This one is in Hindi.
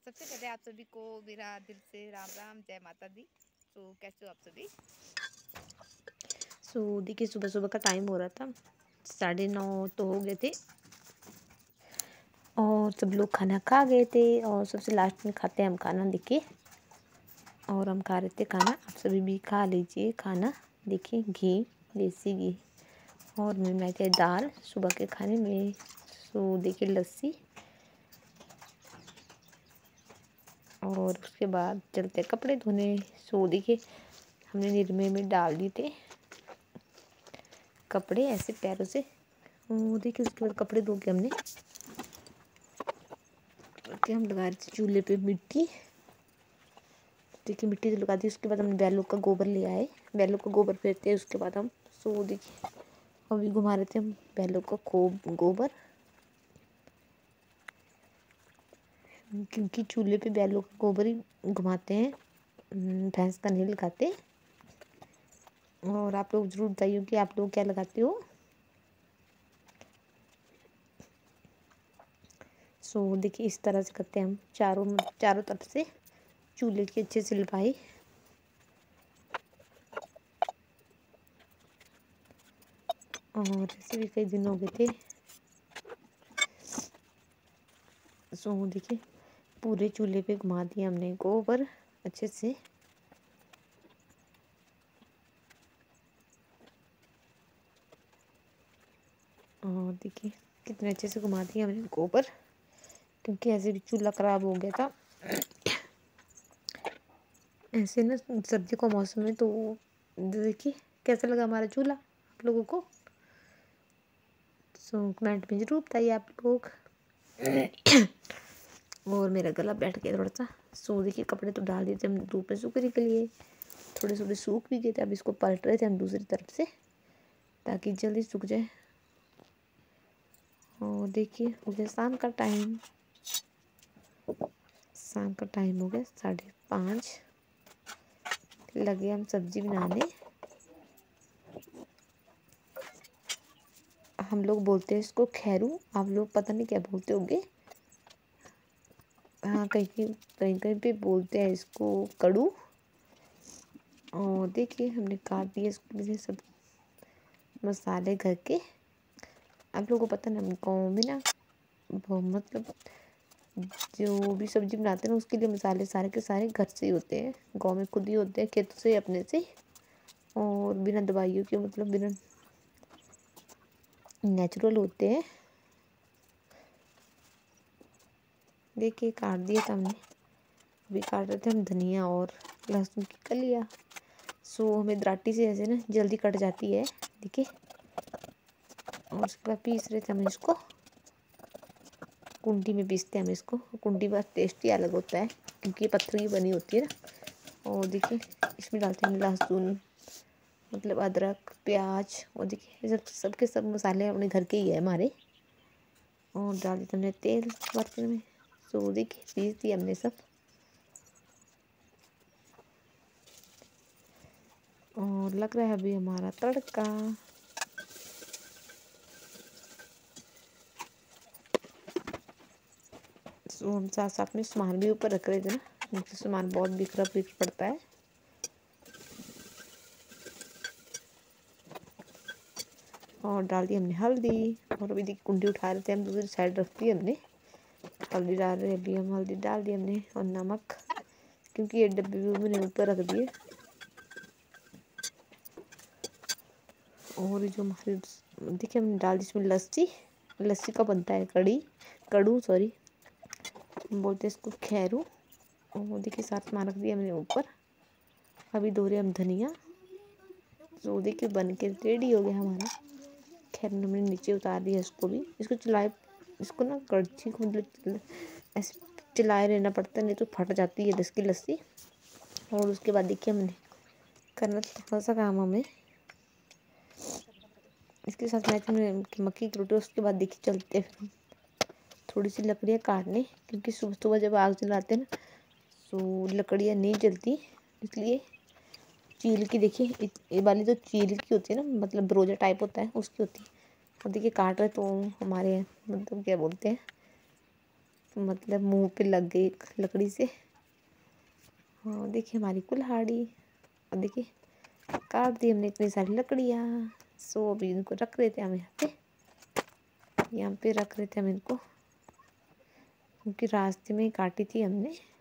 सबसे पहले आप सभी को मेरा दिल से राम राम, जय माता दी। कैसे हो आप सभी? देखिए सुबह सुबह का टाइम हो रहा था, 9:30 तो हो गए थे और सब लोग खाना खा गए थे और सबसे लास्ट में खाते हैं हम खाना। देखिए और हम खा रहे थे खाना, आप सभी भी खा लीजिए खाना। देखिए घी, देसी घी और मैं बनाई थी दाल सुबह के खाने में। देखिए लस्सी और उसके बाद चलते कपड़े धोने। देखिए हमने निर्मे में डाल दिए थे कपड़े ऐसे पैरों से। देखिए उसके बाद कपड़े धो के हमने हम लगा रहे थे चूल्हे पे मिट्टी। देखिए मिट्टी तो लगा दी, उसके बाद हम बैलों का गोबर ले आए, बैलों का गोबर फेरते हैं। उसके बाद हम देखिए अभी घुमा रहे थे हम बैलों का गोबर, क्योंकि चूल्हे पे बैलों का गोबर ही घुमाते हैं, भैंस का नहीं लगाते। और आप लोग जरूर बताइए कि आप लोग क्या लगाते हो। देखिए इस तरह से करते हैं हम चारों चारों तरफ से चूल्हे की अच्छे से लिपाई। और ऐसे भी कई दिन हो गए थे। देखिए पूरे चूल्हे पे घुमा दिया हमने गोबर अच्छे से। और देखिए कितने अच्छे से घुमा दिया हमने गोबर, क्योंकि ऐसे भी चूल्हा खराब हो गया था। ऐसे ना सर्दी का मौसम में तो देखिए कैसा लगा हमारा चूल्हा आप लोगों को। कमेंट में जरूर बताइए आप लोग। और मेरा गला बैठ गया थोड़ा सा। देखिए कपड़े तो डाल दिए थे हम धूप में सूखने के लिए, थोड़े थोड़े सूख भी गए थे। अब इसको पलट रहे थे हम दूसरी तरफ से ताकि जल्दी सूख जाए। और देखिए हो गया शाम का टाइम, शाम का टाइम हो गया 5:30। लगे हम सब्जी बनाने। हम लोग बोलते हैं इसको खैरू, आप लोग पता नहीं क्या बोलते होंगे। हाँ कहीं कहीं पे बोलते हैं इसको कड़ू। और देखिए हमने काट दिए इसके लिए सब मसाले घर के। आप लोगों को पता ना, हम गाँव में ना मतलब जो भी सब्जी बनाते हैं ना उसके लिए मसाले सारे के सारे घर से ही होते हैं, गाँव में खुद ही होते हैं खेतों से अपने से। और बिना दवाइयों के, मतलब बिना, नेचुरल होते हैं। देखिए काट दिया था हमने। अभी काट रहे थे हम धनिया और लहसुन की कलियाँ। हमें दराटी से ऐसे ना जल्दी कट जाती है। देखिए और उसके बाद पीस रहे थे हम इसको, कुंडी में पीसते हैं हम इसको। कुंडी का टेस्ट ही अलग होता है क्योंकि ये पत्थर की बनी होती है ना। और देखिए इसमें डालते हैं हम लहसुन, मतलब अदरक, प्याज। और देखिए सबके सब मसाले अपने घर के ही है हमारे। और डाल दिया हमने तेल बर्तन में। देखिए पीस दिया हमने सब। और लग रहा है अभी हमारा तड़का। हम साथ साथ में सामान भी ऊपर रख रहे थे ना, क्योंकि सामान बहुत बिखरा पड़ता है। और डाल दी हमने हल्दी। और अभी देखिए कुंडी उठा रहे थे हम, दूसरी साइड रख दी हमने। हल्दी डाल रहे अभी हम, हल्दी डाल दी हमने और नमक, क्योंकि ये डब्बे भी मैंने ऊपर रख दिए। और जो हमारी देखिए हमने डाल दी इसमें लस्सी। लस्सी का बनता है कड़ू सॉरी, बोलते हैं इसको खैरू। और देखिए साथ में रख दिया हमने ऊपर। अभी धो रहे हम धनिया। देखिए बन के रेडी हो गया हमारा। खैर हमने नीचे उतार दिया इसको भी। इसको ना कड़छी को मतलब ऐसे चलाए रहना पड़ता है, नहीं तो फट जाती है इसकी लस्सी। और उसके बाद देखिए हमने करना थोड़ा सा काम हमें इसके साथ मैच में मक्की की रोटी। उसके बाद देखिए चलते फिर हम थोड़ी सी लकड़ियाँ काटने, क्योंकि सुबह सुबह जब आग जलाते हैं ना लकड़ियाँ नहीं जलती, इसलिए चील की। देखिए ये वाली तो चील की होती है ना, मतलब ब्रोजा टाइप होता है उसकी होती है। और देखिए काट रहे तो हमारे मतलब क्या बोलते हैं, मतलब मुंह पे लग गई लकड़ी से। हाँ देखिए हमारी कुल्हाड़ी। और देखिए काट दी हमने इतनी सारी लकड़ियाँ। सो अभी इनको रख रहे थे हम यहाँ पे रख रहे थे हम इनको, क्योंकि रास्ते में ही काटी थी हमने।